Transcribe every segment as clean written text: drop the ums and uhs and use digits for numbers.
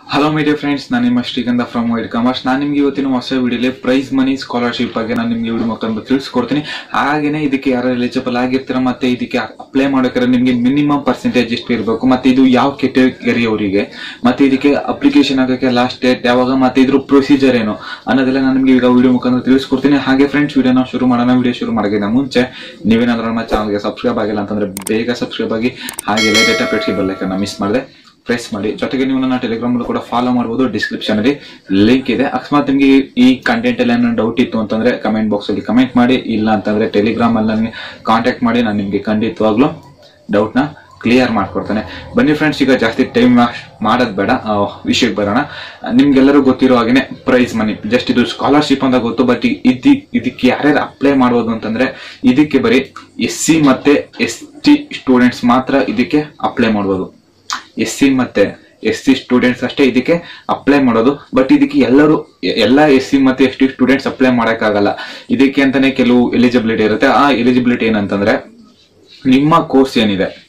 Hello my dear friends, ನಾನು ನಿಮ್ಮ ಶ್ರೀಗಂಧ ಫ್ರಮ್ ವೈಡ್ ಕಾಮರ್ಸ್. ನಾನು ನಿಮಗೆ ಇವತ್ತಿನ ಹೊಸ ವಿಡಿಯೋಲಿ ಪ್ರೈಸ್ ಮನಿ ಸ್ಕಾಲರ್ಶಿಪ್ ಬಗ್ಗೆ ನಾನು ನಿಮಗೆ ವಿಡಿಯೋ ಮುಖಾಂತರ ತಿಳಿಸ್ಕೊಡ್ತೀನಿ. ಹಾಗೇನೆ ಇದಕ್ಕೆ ಯಾರು ಎಲಿಜಿಬಲ್ ಆಗಿರ್ತೀರ, ಮತ್ತೆ ಇದಕ್ಕೆ ಅಪ್ಲೈ ಮಾಡೋಕೆ ನಿಮಗೆ ಮಿನಿಮಮ್ ಪರ್ಸೆಂಟೇಜ್ ಎಷ್ಟು ಇರಬೇಕು, ಮತ್ತೆ ಇದು ಯಾವ ಕ್ಯಾಟಗರಿ ಅವರಿಗೆ, ಮತ್ತೆ ಇದಕ್ಕೆ ಅಪ್ಲಿಕೇಶನ್ ಆಗೋಕ್ಕೆ ಲಾಸ್ಟ್ ಡೇಟ್ ಯಾವಾಗ, ಮತ್ತೆ ಇದ್ರ ಪ್ರೊಸೀಜರ್ ಏನು ಅನ್ನೋದೆಲ್ಲ ನಾನು ನಿಮಗೆ ಈಗ ವಿಡಿಯೋ ಮುಖಾಂತರ ತಿಳಿಸ್ಕೊಡ್ತೀನಿ. ಹಾಗೆ ಫ್ರೆಂಡ್ಸ್, ವಿಡಿಯೋನ ಶುರು ಮಾಡೋಣ. ವಿಡಿಯೋ ಶುರು ಮಾಡೋಕ್ಕಿಂತ ಮುಂಚೆ ನೀವೇನಾದ್ರೂ ನಮ್ಮ ಚಾನಲ್ಗೆ ಸಬ್ಸ್ಕ್ರೈಬ್ ಆಗಿಲ್ಲ ಅಂತಂದ್ರೆ ಬೇಗ ಸಬ್ಸ್ಕ್ರೈಬ್ ಆಗಿ, ಹಾಗೆ like updates bell icon miss ಮಾಡಿದೆ ಪ್ರೆಸ್ ಮಾಡಿ. ಜೊತೆಗೆ ನೀವು ನನ್ನ ಟೆಲಿಗ್ರಾಮ್ ಕೂಡ ಫಾಲೋ ಮಾಡಬಹುದು, ಡಿಸ್ಕ್ರಿಪ್ಷನ್ ಅಲ್ಲಿ ಲಿಂಕ್ ಇದೆ. ಅಕಸ್ಮಾತ್ ನಿಮಗೆ ಈ ಕಂಟೆಂಟ್ ಅಲ್ಲಿ ಏನೋ ಡೌಟ್ ಇತ್ತು ಅಂತಂದ್ರೆ ಕಮೆಂಟ್ ಬಾಕ್ಸ್ ಅಲ್ಲಿ ಕಮೆಂಟ್ ಮಾಡಿ, ಇಲ್ಲ ಅಂತಂದ್ರೆ ಟೆಲಿಗ್ರಾಮ್ ಅಲ್ಲಿ ನನಗೆ ಕಾಂಟ್ಯಾಕ್ಟ್ ಮಾಡಿ, ನಾನು ನಿಮಗೆ ಖಂಡಿತವಾಗ್ಲೂ ಡೌಟ್ ನ ಕ್ಲಿಯರ್ ಮಾಡ್ಕೊಡ್ತಾನೆ. ಬನ್ನಿ ಫ್ರೆಂಡ್ಸ್, ಈಗ ಜಾಸ್ತಿ ಟೈಮ್ ಮಾಡೋದ್ ಬೇಡ, ವಿಷಯಕ್ಕೆ ಬರೋಣ. ನಿಮ್ಗೆಲ್ಲರೂ ಗೊತ್ತಿರೋ ಹಾಗೇನೆ ಪ್ರೈಸ್ ಮನಿ ಜಸ್ಟ್ ಇದು ಸ್ಕಾಲರ್ಶಿಪ್ ಅಂತ ಗೊತ್ತು, ಬಟ್ ಇದಕ್ಕೆ ಯಾರ್ಯಾರು ಅಪ್ಲೈ ಮಾಡ್ಬೋದು ಅಂತಂದ್ರೆ ಇದಕ್ಕೆ ಬರೀ SC ಮತ್ತೆ ST ಸ್ಟೂಡೆಂಟ್ಸ್ ಮಾತ್ರ ಇದಕ್ಕೆ ಅಪ್ಲೈ ಮಾಡ್ಬೋದು. SC ಮತ್ತೆ SC ಸ್ಟೂಡೆಂಟ್ಸ್ ಅಷ್ಟೇ ಇದಕ್ಕೆ ಅಪ್ಲೈ ಮಾಡೋದು. ಬಟ್ ಇದಕ್ಕೆ ಎಲ್ಲ SC ಮತ್ತೆ ST ಸ್ಟೂಡೆಂಟ್ಸ್ ಅಪ್ಲೈ ಮಾಡಕ್ಕಾಗಲ್ಲ. ಇದಕ್ಕೆ ಅಂತಾನೆ ಕೆಲವು ಎಲಿಜಿಬಿಲಿಟಿ ಇರುತ್ತೆ. ಆ ಎಲಿಜಿಬಿಲಿಟಿ ಏನಂತಂದ್ರೆ ನಿಮ್ಮ ಕೋರ್ಸ್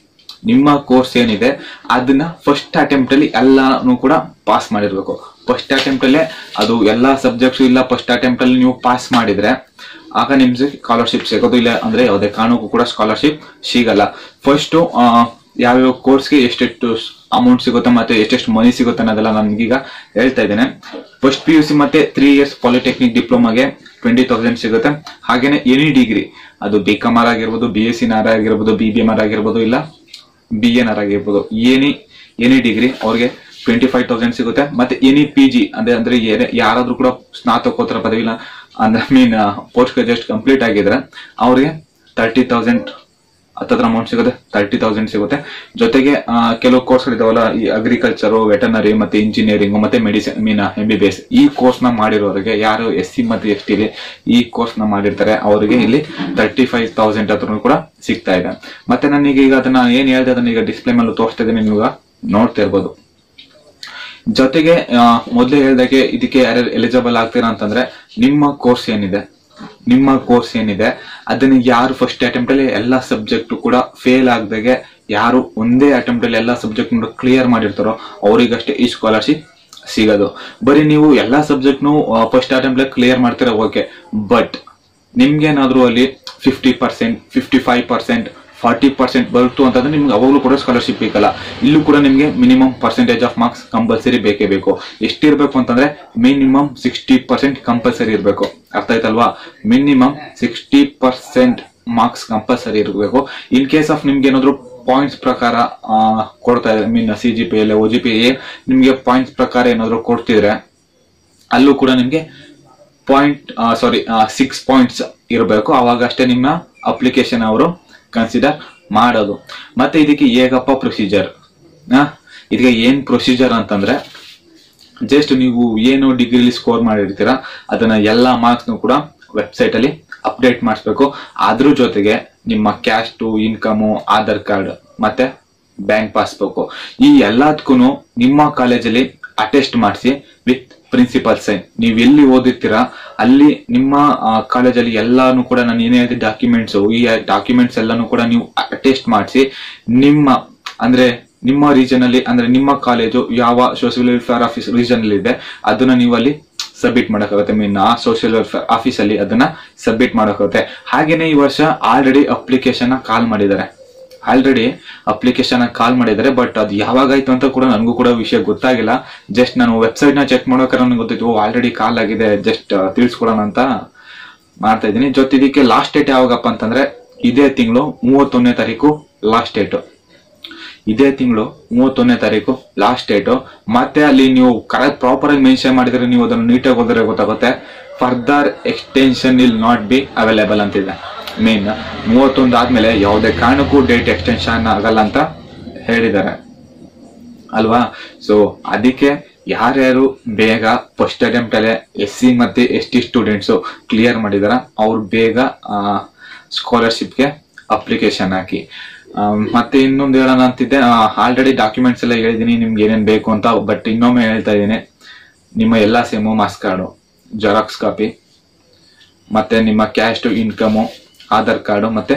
ಏನಿದೆ ಅದನ್ನ ಫಸ್ಟ್ ಅಟೆಂಪ್ಟ್ ಅಲ್ಲಿ ಎಲ್ಲಾನು ಕೂಡ ಪಾಸ್ ಮಾಡಿರ್ಬೇಕು. ಫಸ್ಟ್ ಅಟೆಂಪ್ಟ್ ಅಲ್ಲೇ ಅದು ಎಲ್ಲಾ ಸಬ್ಜೆಕ್ಟ್ಸ್ ಇಲ್ಲ, ಫಸ್ಟ್ ಅಟೆಂಪ್ಟ್ ಅಲ್ಲಿ ನೀವು ಪಾಸ್ ಮಾಡಿದ್ರೆ ಆಗ ನಿಮ್ಗೆ ಸ್ಕಾಲರ್ಶಿಪ್ ಸಿಗೋದು. ಇಲ್ಲ ಅಂದ್ರೆ ಯಾವುದೇ ಕಾರಣಕ್ಕೂ ಕೂಡ ಸ್ಕಾಲರ್ಶಿಪ್ ಸಿಗಲ್ಲ. ಫಸ್ಟ್ ಯಾವ್ಯಾವ ಕೋರ್ಸ್ಗೆ ಎಷ್ಟೆಷ್ಟು ಅಮೌಂಟ್ ಸಿಗುತ್ತೆ ಮತ್ತೆ ಎಷ್ಟೆಷ್ಟು ಮನಿ ಸಿಗುತ್ತೆ ಅನ್ನೋದೆಲ್ಲ ನನಗೀಗ ಹೇಳ್ತಾ ಇದ್ದೇನೆ. ಫಸ್ಟ್ PUC ಮತ್ತೆ 3 years ಪಾಲಿಟೆಕ್ನಿಕ್ ಡಿಪ್ಲೊಮಾಗೆ 20,000 ಸಿಗುತ್ತೆ. ಹಾಗೇನೆ ಎನಿ ಡಿಗ್ರಿ, ಅದು BCom ಆಗಿರ್ಬೋದು, BSc ಆಗಿರ್ಬೋದು, BBM ಆಗಿರ್ಬೋದು, ಇಲ್ಲ BNR ಆಗಿರ್ಬೋದು, ಎನಿ ಡಿಗ್ರಿ ಅವ್ರಿಗೆ 25,000 ಸಿಗುತ್ತೆ. ಮತ್ತೆ ಎನಿ PG ಅಂದ್ರೆ ಯಾರಾದ್ರೂ ಕೂಡ ಸ್ನಾತಕೋತ್ತರ ಪದವಿ ಇಲ್ಲ ಅಂದ್ರೆ ಪೋಸ್ಟ್ ಗ್ರಾಜುಯೇಟ್ ಕಂಪ್ಲೀಟ್ ಆಗಿದ್ರೆ ಅವ್ರಿಗೆ 30,000 ಹತ್ತತ್ರ ಅಮೌಂಟ್ ಸಿಗುತ್ತೆ, 30,000 ಸಿಗುತ್ತೆ. ಜೊತೆಗೆ ಕೆಲವು ಕೋರ್ಸ್ಗಳಿದಾವಲ್ಲ, ಈ ಅಗ್ರಿಕಲ್ಚರ್, ವೆಟರ್ನರಿ ಮತ್ತೆ ಇಂಜಿನಿಯರಿಂಗ್ ಮತ್ತೆ ಮೆಡಿಸಿನ್ MBBS ಈ ಕೋರ್ಸ್ ನ ಮಾಡಿರೋರಿಗೆ, ಯಾರು SC ಮತ್ತೆ ST ಈ ಕೋರ್ಸ್ ನ ಮಾಡಿರ್ತಾರೆ ಅವರಿಗೆ ಇಲ್ಲಿ 35,000 ಹತ್ರ ಕೂಡ ಸಿಗ್ತಾ ಇದೆ. ಮತ್ತೆ ನನಗೆ ಅದನ್ನ ಏನ್ ಹೇಳ್ದೆ ಅದನ್ನ ಈಗ ಡಿಸ್ಪ್ಲೇ ಮೇಲೆ ತೋರಿಸ್ತಾ ಇದ್ದೀನಿ, ನೀವು ನೋಡ್ತಾ ಇರ್ಬೋದು. ಜೊತೆಗೆ ಮೊದಲೇ ಹೇಳ್ದಾಗೆ ಇದಕ್ಕೆ ಯಾರ್ಯಾರು ಎಲಿಜಿಬಲ್ ಆಗ್ತೀರಾ ಅಂತಂದ್ರೆ ನಿಮ್ಮ ಕೋರ್ಸ್ ಏನಿದೆ ಅದನ್ನ ಯಾರು ಫಸ್ಟ್ ಅಟೆಂಪ್ಟ್ ಅಲ್ಲಿ ಎಲ್ಲಾ ಸಬ್ಜೆಕ್ಟ್ ಕೂಡ ಫೇಲ್ ಆಗದಾಗೆ, ಯಾರು ಒಂದೇ ಅಟೆಂಪ್ಟ್ ಅಲ್ಲಿ ಎಲ್ಲಾ ಸಬ್ಜೆಕ್ಟ್ ಕ್ಲಿಯರ್ ಮಾಡಿರ್ತಾರೋ ಅವರಿಗಷ್ಟೇ ಈ ಸ್ಕಾಲರ್ಶಿಪ್ ಸಿಗೋದು. ಬರೀ ನೀವು ಎಲ್ಲಾ ಸಬ್ಜೆಕ್ಟ್ ಫಸ್ಟ್ ಅಟೆಂಪ್ಟ್ ಅಲ್ಲಿ ಕ್ಲಿಯರ್ ಮಾಡ್ತೀರಾ, ಓಕೆ. ಬಟ್ ನಿಮ್ಗೇನಾದ್ರೂ ಅಲ್ಲಿ 50%, 55%, 40% ಬರ್ತು ಅಂತಂದ್ರೆ ನಿಮ್ಗೆ ಅವಾಗಲೂ ಕೂಡ ಸ್ಕಾಲರ್ಶಿಪ್ ಬೇಕಲ್ಲ. ಇಲ್ಲೂ ಕೂಡ ನಿಮ್ಗೆ minimum percentage of marks compulsory ಬೇಕೇ ಬೇಕು. ಎಷ್ಟಿರ್ಬೇಕು ಅಂತಂದ್ರೆ ಮಿನಿಮಮ್ 60% ಕಂಪಲ್ಸರಿ ಇರಬೇಕು. ಅರ್ಥ ಆಯ್ತಲ್ವಾ? ಮಿನಿಮಮ್ 60% ಮಾರ್ಕ್ಸ್ ಕಂಪಲ್ಸರಿ ಇರಬೇಕು. ಇನ್ ಕೇಸ್ ಆಫ್ ನಿಮ್ಗೆ ಏನಾದ್ರು ಪಾಯಿಂಟ್ಸ್ ಪ್ರಕಾರ ಕೊಡ್ತಾ ಇದೆ, CGPA OGPA ನಿಮ್ಗೆ ಪಾಯಿಂಟ್ಸ್ ಪ್ರಕಾರ ಏನಾದ್ರು ಕೊಡ್ತಿದ್ರೆ ಅಲ್ಲೂ ಕೂಡ ನಿಮ್ಗೆ 6 ಪಾಯಿಂಟ್ಸ್ ಇರಬೇಕು. ಅವಾಗ ಅಷ್ಟೇ ನಿಮ್ಮ ಅಪ್ಲಿಕೇಶನ್ ಅವರು ಕನ್ಸಿಡರ್ ಮಾಡೋದು. ಮತ್ತೆ ಇದಕ್ಕೆ ಹೇಗಪ್ಪ ಪ್ರೊಸೀಜರ್, ಇದಕ್ಕೆ ಏನ್ ಪ್ರೊಸೀಜರ್ ಅಂತಂದ್ರೆ ಜಸ್ಟ್ ನೀವು ಏನು ಡಿಗ್ರಿಲಿ ಸ್ಕೋರ್ ಮಾಡಿರ್ತೀರಾ ಅದನ್ನ ಎಲ್ಲಾ ಮಾರ್ಕ್ಸ್ ಕೂಡ ವೆಬ್ಸೈಟ್ ಅಲ್ಲಿ ಅಪ್ಡೇಟ್ ಮಾಡಿಸ್ಬೇಕು. ಅದ್ರ ಜೊತೆಗೆ ನಿಮ್ಮ ಕ್ಯಾಸ್ಟ್, ಇನ್ಕಮ್, ಆಧಾರ್ ಕಾರ್ಡ್ ಮತ್ತೆ ಬ್ಯಾಂಕ್ ಪಾಸ್ಬುಕ್ ಈ ಎಲ್ಲದಕ್ಕೂ ನಿಮ್ಮ ಕಾಲೇಜಲ್ಲಿ ಅಟೆಸ್ಟ್ ಮಾಡಿಸಿ ವಿತ್ ಪ್ರಿನ್ಸಿಪಲ್ ಸೈನ್. ನೀವು ಎಲ್ಲಿ ಓದಿರ್ತೀರಾ ಅಲ್ಲಿ ನಿಮ್ಮ ಕಾಲೇಜಲ್ಲಿ ಎಲ್ಲಾನು ಕೂಡ ನಾನು ಏನೇ ಹೇಳಿದ ಡಾಕ್ಯುಮೆಂಟ್ಸ್, ಈ ಡಾಕ್ಯುಮೆಂಟ್ಸ್ ಎಲ್ಲಾನು ಕೂಡ ನೀವು ಅಟೆಸ್ಟ್ ಮಾಡಿಸಿ ನಿಮ್ಮ ರೀಜನ್ ಅಲ್ಲಿ, ಅಂದ್ರೆ ನಿಮ್ಮ ಕಾಲೇಜು ಯಾವ ಸೋಷಿಯಲ್ ವೆಲ್ಫೇರ್ ಆಫೀಸ್ ರೀಜನ್ ಅಲ್ಲಿ ಇದೆ ಅದನ್ನ ನೀವು ಅಲ್ಲಿ ಸಬ್ಮಿಟ್ ಮಾಡಕ್ಕಾಗುತ್ತೆ. ಆ ಸೋಷಿಯಲ್ ವೆಲ್ಫೇರ್ ಆಫೀಸ್ ಅಲ್ಲಿ ಅದನ್ನ ಸಬ್ಮಿಟ್ ಮಾಡಕ್ಕಾಗುತ್ತೆ. ಹಾಗೇನೆ ಈ ವರ್ಷ ಆಲ್ರೆಡಿ ಅಪ್ಲಿಕೇಶನ್ ಕಾಲ್ ಮಾಡಿದ್ದಾರೆ. ಬಟ್ ಅದು ಯಾವಾಗಾಯ್ತು ಅಂತ ಕೂಡ ನನಗೂ ಕೂಡ ವಿಷಯ ಗೊತ್ತಾಗಿಲ್ಲ. ಜಸ್ಟ್ ನಾನು ವೆಬ್ಸೈಟ್ ನ ಚೆಕ್ ಮಾಡೋಕೆ ನನಗೆ ಗೊತ್ತಿತ್ತು ಆಲ್ರೆಡಿ ಕಾಲ್ ಆಗಿದೆ, ಜಸ್ಟ್ ತಿಳಿಸ್ಕೊಡೋಣ ಅಂತ ಮಾಡ್ತಾ ಇದ್ದೀನಿ. ಜೊತೆ ಇದಕ್ಕೆ ಲಾಸ್ಟ್ ಡೇಟ್ ಯಾವಾಗಪ್ಪ ಅಂತಂದ್ರೆ ಇದೇ ತಿಂಗಳು 31ನೇ ತಾರೀಕು ಲಾಸ್ಟ್ ಡೇಟ್. ಇದೇ ತಿಂಗಳು 31ನೇ ತಾರೀಕು ಲಾಸ್ಟ್ ಡೇಟ್. ಮತ್ತೆ ಅಲ್ಲಿ ನೀವು ಕರೆಕ್ಟ್ ಪ್ರಾಪರ್ ಆಗಿ ಮೆನ್ಷನ್ ಮಾಡಿದ್ರೆ, ನೀವು ಅದನ್ನು ನೀಟಾಗಿ ಓದಿದ್ರೆ ಗೊತ್ತಾಗುತ್ತೆ. Further extension will not be available ಅಂತಿದೆ. ಮೇನ್ 31 ಆದ್ಮೇಲೆ ಯಾವುದೇ ಕಾರಣಕ್ಕೂ ಡೇಟ್ ಎಕ್ಸ್ಟೆನ್ಷನ್ ಆಗಲ್ಲ ಅಂತ ಹೇಳಿದ್ದಾರೆ ಅಲ್ವಾ. ಸೊ ಅದಕ್ಕೆ ಯಾರ್ಯಾರು ಬೇಗ ಫಸ್ಟ್ ಅಟೆಂಪ್ಟ್ ಅಲ್ಲೇ SC ಮತ್ತೆ ST ಸ್ಟೂಡೆಂಟ್ಸ್ ಕ್ಲಿಯರ್ ಮಾಡಿದಾರ ಅವ್ರು ಬೇಗ ಸ್ಕಾಲರ್ಶಿಪ್ಗೆ ಅಪ್ಲಿಕೇಶನ್ ಹಾಕಿ. ಮತ್ತೆ ಇನ್ನೊಂದು ಹೇಳೋಣ ಅಂತಿದ್ದೆ, ಆಲ್ರೆಡಿ ಡಾಕ್ಯುಮೆಂಟ್ಸ್ ಎಲ್ಲ ಹೇಳಿದೀನಿ ನಿಮ್ಗೆ ಏನೇನ್ ಬೇಕು ಅಂತ. ಬಟ್ ಇನ್ನೊಮ್ಮೆ ಹೇಳ್ತಾ ಇದ್ದೀನಿ, ನಿಮ್ಮ ಎಲ್ಲಾ sem marks card xerox copy, ಮತ್ತೆ ನಿಮ್ಮ ಕ್ಯಾಸ್ಟ್, ಇನ್ಕಮ್, ಆಧಾರ್ ಕಾರ್ಡು ಮತ್ತೆ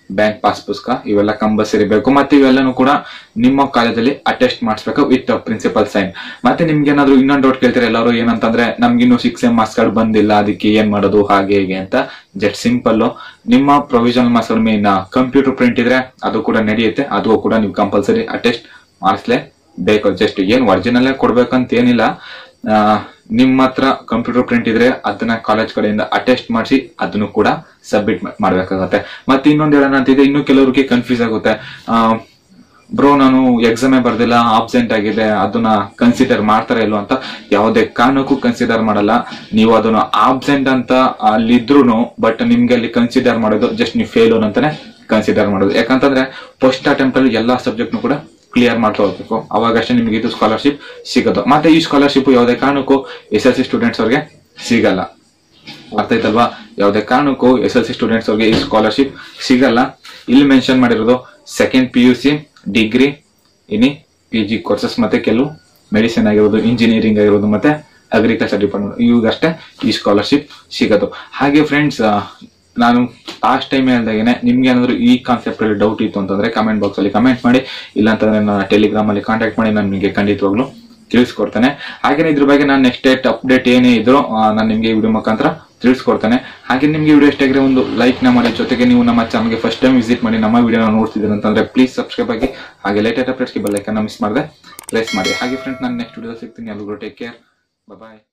ಬ್ಯಾಂಕ್ ಪಾಸ್ ಪುಸ್ತಕ ಇವೆಲ್ಲ ಕಂಪಲ್ಸರಿ ಬೇಕು. ಮತ್ತೆ ಇವೆಲ್ಲನೂ ಕೂಡ ನಿಮ್ಮ ಕಾಲೇಜಲ್ಲಿ ಅಟೆಸ್ಟ್ ಮಾಡಿಸ್ಬೇಕು ವಿತ್ ಪ್ರಿನ್ಸಿಪಲ್ ಸೈನ್. ಮತ್ತೆ ನಿಮ್ಗೆ ಏನಾದ್ರು ಇನ್ನೊಂದು ಡೌಟ್ ಕೇಳ್ತಾರೆ ಎಲ್ಲರೂ, ಏನಂತಂದ್ರೆ ನಮ್ಗಿನ್ನು 6M ಮಾರ್ಕ್ಸ್ ಕಾರ್ಡ್ ಬಂದಿಲ್ಲ, ಅದಕ್ಕೆ ಏನ್ ಮಾಡೋದು ಹಾಗೆ ಹೀಗೆ ಅಂತ. ಜಸ್ಟ್ ಸಿಂಪಲ್, ನಿಮ್ಮ provisional marks card main computer print ಇದ್ರೆ ಅದು ಕೂಡ ನಡೆಯುತ್ತೆ, ಅದು ಕೂಡ ನೀವು ಕಂಪಲ್ಸರಿ ಅಟೆಸ್ಟ್ ಮಾಡಿಸ್ಲೇಬೇಕು. ಜಸ್ಟ್ ಏನ್ ಒರಿಜಿನಲ್ ಕೊಡ್ಬೇಕಂತ ಏನಿಲ್ಲ, ನಿಮ್ಮ ಹತ್ರ ಕಂಪ್ಯೂಟರ್ ಪ್ರಿಂಟ್ ಇದ್ರೆ ಅದನ್ನ ಕಾಲೇಜ್ ಕಡೆಯಿಂದ ಅಟೆಸ್ಟ್ ಮಾಡಿಸಿ ಅದನ್ನು ಕೂಡ ಸಬ್ಮಿಟ್ ಮಾಡ್ಬೇಕಾಗತ್ತೆ. ಮತ್ತೆ ಇನ್ನೊಂದು ಹೇಳೋಣ ಅಂತಿದೆ, ಇನ್ನು ಕೆಲವರಿಗೆ ಕನ್ಫ್ಯೂಸ್ ಆಗುತ್ತೆ, ಬ್ರೋ ನಾನು ಎಕ್ಸಾಮೇ ಬರ್ದಿಲ್ಲ, ಆಬ್ಸೆಂಟ್ ಆಗಿದೆ, ಅದನ್ನ ಕನ್ಸಿಡರ್ ಮಾಡ್ತಾರೆ ಇಲ್ವ ಅಂತ. ಯಾವುದೇ ಕಾರಣಕ್ಕೂ ಕನ್ಸಿಡರ್ ಮಾಡಲ್ಲ. ನೀವು ಅದನ್ನ ಆಬ್ಸೆಂಟ್ ಅಂತ ಅಲ್ಲಿದ್ರು ಬಟ್ ನಿಮ್ಗೆ ಅಲ್ಲಿ ಕನ್ಸಿಡರ್ ಮಾಡೋದು ಜಸ್ಟ್ ನೀವು ಫೇಲ್ ಅಂತಾನೆ ಕನ್ಸಿಡರ್ ಮಾಡೋದು. ಯಾಕಂತಂದ್ರೆ ಫಸ್ಟ್ ಅಟೆಂಪ್ಟ್ ಅಲ್ಲಿ ಎಲ್ಲಾ ಸಬ್ಜೆಕ್ಟ್ ಕೂಡ ಕ್ಲಿಯರ್ ಮಾಡ್ತಾ ಹೋಗ್ಬೇಕು, ಅವಾಗಷ್ಟೇ ನಿಮ್ಗೆ ಇದು ಸ್ಕಾಲರ್ಶಿಪ್ ಸಿಗೋದು. ಮತ್ತೆ ಈ ಸ್ಕಾಲರ್ಶಿಪ್ ಯಾವುದೇ ಕಾರಣಕ್ಕೂ SLC ಸ್ಟೂಡೆಂಟ್ಸ್ ಅವ್ರಿಗೆ ಸಿಗಲ್ಲ, ಅರ್ಥ ಆಯ್ತಲ್ವಾ? ಯಾವುದೇ ಕಾರಣಕ್ಕೂ SLC ಸ್ಟೂಡೆಂಟ್ಸ್ ಅವ್ರಿಗೆ ಈ ಸ್ಕಾಲರ್ಶಿಪ್ ಸಿಗಲ್ಲ. ಇಲ್ಲಿ ಮೆನ್ಷನ್ ಮಾಡಿರೋದು second PUC, degree, PG courses, ಮತ್ತೆ ಕೆಲವು ಮೆಡಿಸಿನ್ ಆಗಿರೋದು, ಇಂಜಿನಿಯರಿಂಗ್ ಆಗಿರೋದು, ಮತ್ತೆ ಅಗ್ರಿಕಲ್ಚರ್ ಡಿಪಾರ್ಟ್ಮೆಂಟ್, ಇವಾಗಷ್ಟೇ ಈ ಸ್ಕಾಲರ್ಶಿಪ್ ಸಿಗೋದು. ಹಾಗೆ ಫ್ರೆಂಡ್ಸ್, ನಾನು ಲಾಸ್ಟ್ ಟೈಮ್ ಹೇಳ್ದಾಗೇನೆ ನಿಮ್ಗೆ ಏನಾದ್ರು ಈ ಕಾನ್ಸೆಪ್ಟ್ ಅಲ್ಲಿ ಡೌಟ್ ಇತ್ತು ಅಂತಂದ್ರೆ ಕಮೆಂಟ್ ಬಾಕ್ಸ್ ಅಲ್ಲಿ ಕಮೆಂಟ್ ಮಾಡಿ, ಇಲ್ಲಾಂತಂದ್ರೆ ನನ್ನ ಟೆಲಿಗ್ರಾಮ್ ಅಲ್ಲಿ ಕಾಂಟ್ಯಾಕ್ಟ್ ಮಾಡಿ, ನಾನು ನಿಮಗೆ ಖಂಡಿತವಾಗ್ಲು ತಿಳಿಸ್ಕೊಡ್ತೇನೆ. ಹಾಗೆ ಇದ್ರ ಬಗ್ಗೆ ನಾನು ನೆಕ್ಸ್ಟ್ ಡೇಟ್ ಅಪ್ಡೇಟ್ ಏನೇ ಇದ್ರು ನಾನು ನಿಮ್ಗೆ ವಿಡಿಯೋ ಮುಖಾಂತರ ತಿಳಿಸ್ಕೊಡ್ತೇನೆ. ಹಾಗೆ ನಿಮ್ಗೆ ವಿಡಿಯೋ ಇಷ್ಟ ಆಗಿದ್ರೆ ಒಂದು ಲೈಕ್ ನ ಮಾಡಿ, ಜೊತೆಗೆ ನೀವು ನಮ್ಮ ಚಾನಲ್ಗೆ ಫಸ್ಟ್ ಟೈಮ್ ವಿಸಿಟ್ ಮಾಡಿ ನಮ್ಮ ವಿಡಿಯೋನ ನೋಡ್ತಿದ್ದೀರ ಅಂತಂದ್ರೆ ಪ್ಲೀಸ್ ಸಬ್ಸ್ಕ್ರೈಬ್ ಆಗಿ, ಹಾಗೆ ಲೇಟೆಸ್ಟ್ ಅಪ್ಡೇಟ್ಸ್ಗೆ ಬೆಲ್ ಐಕಾನ್ ಮಿಸ್ ಮಾಡದೆ ಪ್ರೆಸ್ ಮಾಡಿ. ಹಾಗೆ ಫ್ರೆಂಡ್ಸ್, ನಾನು ನೆಕ್ಸ್ಟ್ ವಿಡಿಯೋ ಸಿಗ್ತೀನಿ. ಎಲ್ಲರೂ ಟೇಕ್ ಕೇರ್, ಬಾಯ್.